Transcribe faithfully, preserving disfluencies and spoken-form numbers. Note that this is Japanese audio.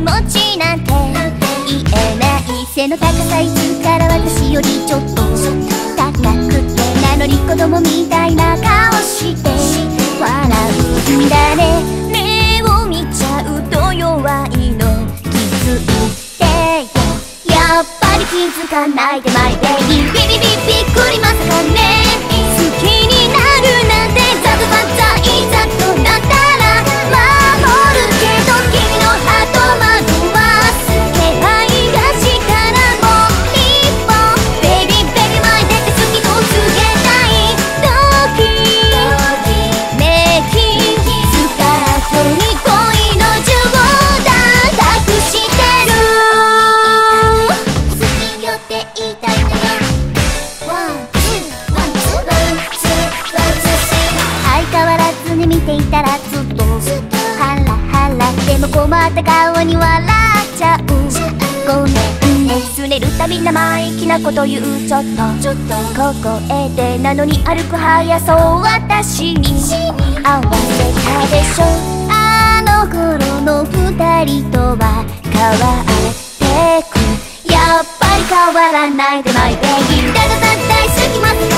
持ちなんて言えない。背の高さいつから私よりちょっと高くて、なのに子供みたいな顔して笑うんだね。目を見ちゃうと弱いの気づいてよ。やっぱり気づかないでマイベイビー。ビビビびっくりまさかね。好きになるなんてザブバザいざとなったら守るけど、君のハート窓は透けないがしたらもう一歩ベイビーベイビー前出て好きを告げたい時めきつからとに恋の冗談託してる。好きよって言いたいんだよ。ワンツーワンツーワンツーワンツースリー。相変わらずに見ていたらずっとハラハラ、でも困った顔に笑っちゃう。ごめんね、すねるたび生意気なこと言う。ちょっとちょっとここへでなのに歩く速そう私に合わせたでしょ。あの頃の二人とは変わってく。やっぱり変わらないでマイベイビー。だが大好きまさか